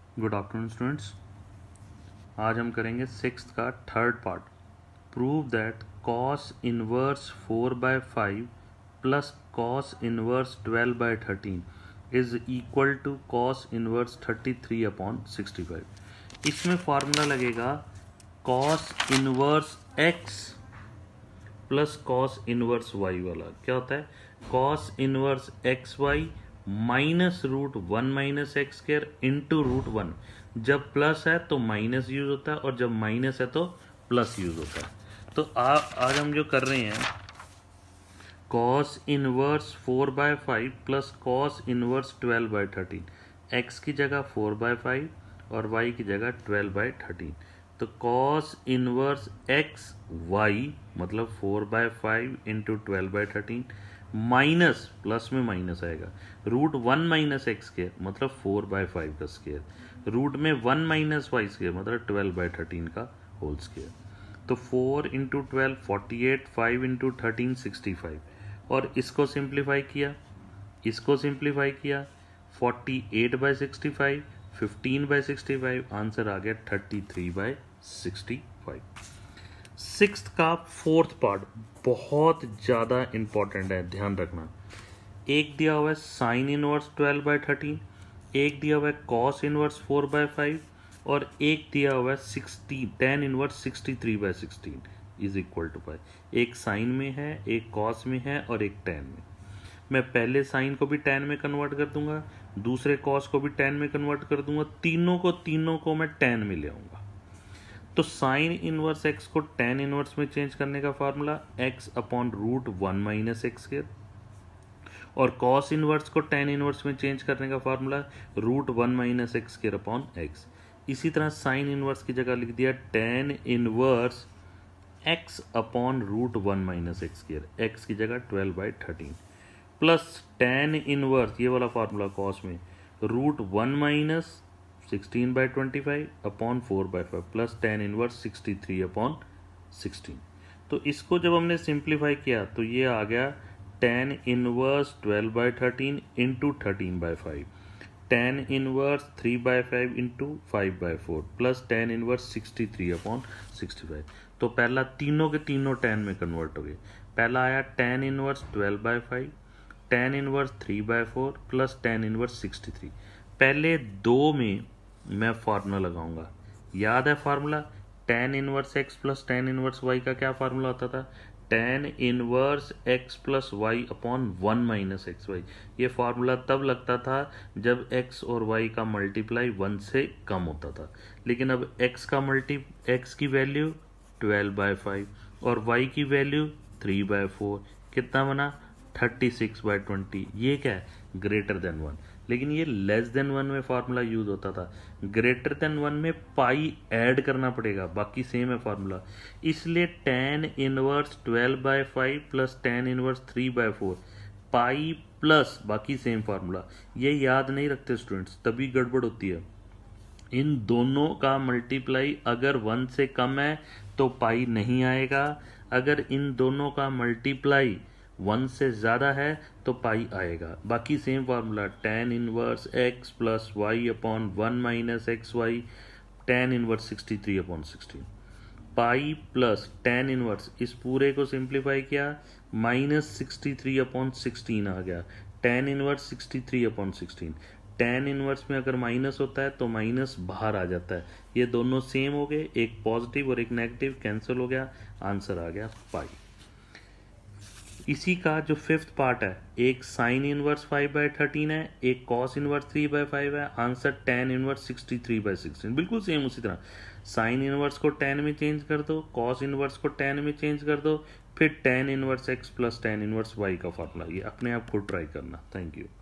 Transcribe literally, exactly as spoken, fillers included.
Good afternoon students. आज हम करेंगे सिक्स्थ का third part. Prove that cos inverse four by five plus cos inverse twelve by thirteen is equal to cos inverse thirty three upon sixty five. इसमें formula लगेगा cos inverse x plus cos inverse y वाला। क्या होता है? Cos inverse x y minus root one minus x square into root one. जब plus है तो minus use होता है और जब माइनस है तो प्लस यूज होता है। तो आ, आज हम जो कर रहे हैं cos inverse four by five plus cos inverse twelve by thirteen. X की जगह फोर बाय फाइव और वाई की जगह ट्वेल्व बाय थर्टीन। तो कॉस इनवर्स एक्स वाई मतलब four by five into twelve by thirteen minus plus में minus आएगा root one minus x square मतलब फोर बाय फाइव का स्क्र रूट में वन माइनस वाई स्क्र मतलब twelve by thirteen का whole square. तो four into twelve forty eight, five into thirteen sixty five और इसको सिंप्लीफाई किया इसको सिंप्लीफाई किया forty eight by sixty five, fifteen by sixty five, answer आ गया thirty three by sixty five. Sixth का फोर्थ पार्ट बहुत ज़्यादा इंपॉर्टेंट है, ध्यान रखना। एक दिया हुआ है sine inverse twelve by thirteen, एक दिया हुआ है cos inverse four by five और एक दिया हुआ है sixty tan inverse sixty three by sixteen is equal to five. एक साइन में है, एक कॉस में है और एक टेन में। मैं पहले साइन को भी टेन में कन्वर्ट कर दूंगा, दूसरे कॉस को भी टेन में कन्वर्ट कर दूंगा, तीनों को तीनों को मैं टेन में ले आऊंगा। तो साइन इनवर्स एक्स को टेन इनवर्स में चेंज करने का formula x upon root one minus x square और कॉस इनवर्स को टेन इनवर्स में चेंज करने का formula root one minus x square upon x. इसी तरह साइन इनवर्स की जगह लिख दिया tan inverse x upon root one minus x square, x की जगह twelve by thirteen plus tan inverse ये वाला फार्मूला कॉस में root one minus sixteen by twenty five upon four by five plus tan inverse sixty three upon sixteen. तो इसको जब हमने simplify किया तो ये आ गया tan inverse twelve by thirteen into thirteen by five, tan inverse three by five into five by four plus tan inverse sixty three upon sixty five. तो पहला तीनों के तीनों टेन में कन्वर्ट हो गए। पहला आया tan inverse twelve by five, tan inverse three by four plus tan inverse sixty three. पहले दो में मैं फार्मूला लगाऊंगा, याद है formula tan inverse x plus tan inverse y का क्या फार्मूला होता था? Tan inverse x plus y upon one minus x y. ये फार्मूला तब लगता था जब एक्स और वाई का मल्टीप्लाई वन से कम होता था। लेकिन अब एक्स का मल्टी एक्स की वैल्यू ट्वेल्व बाय फाइव और वाई की वैल्यू थ्री बाय फोर, कितना बना थर्टी सिक्स बाय ट्वेंटी। ये क्या है? Greater than one. लेकिन ये लेस देन वन में फार्मूला यूज होता था, ग्रेटर देन वन में पाई ऐड करना पड़ेगा, बाकी सेम है फार्मूला। इसलिए tan inverse twelve by five plus tan inverse three by four pi plus बाकी सेम फार्मूला। ये याद नहीं रखते स्टूडेंट्स, तभी गड़बड़ होती है। इन दोनों का मल्टीप्लाई अगर वन से कम है तो पाई नहीं आएगा, अगर इन दोनों का मल्टीप्लाई वन से ज़्यादा है तो पाई आएगा। बाकी same formula tan inverse x plus y upon one minus x y, tan inverse sixty three upon sixteen, pi plus tan inverse, इस पूरे को सिंप्लीफाई किया minus sixty three upon sixteen आ गया, tan inverse sixty three upon sixteen. Tan inverse में अगर minus होता है तो माइनस बाहर आ जाता है, ये दोनों सेम हो गए, एक पॉजिटिव और एक नेगेटिव कैंसिल हो गया, आंसर आ गया पाई। इसी का जो फिफ्थ पार्ट है, एक sine inverse five by thirteen है, एक cos inverse three by five है, answer tan inverse sixty three by sixteen. बिल्कुल सेम उसी तरह साइन इनवर्स को टेन में चेंज कर दो, कॉस इनवर्स को टेन में चेंज कर दो, फिर tan inverse x plus tan inverse y का फॉर्मूला। ये अपने आप खुद ट्राई करना। Thank you.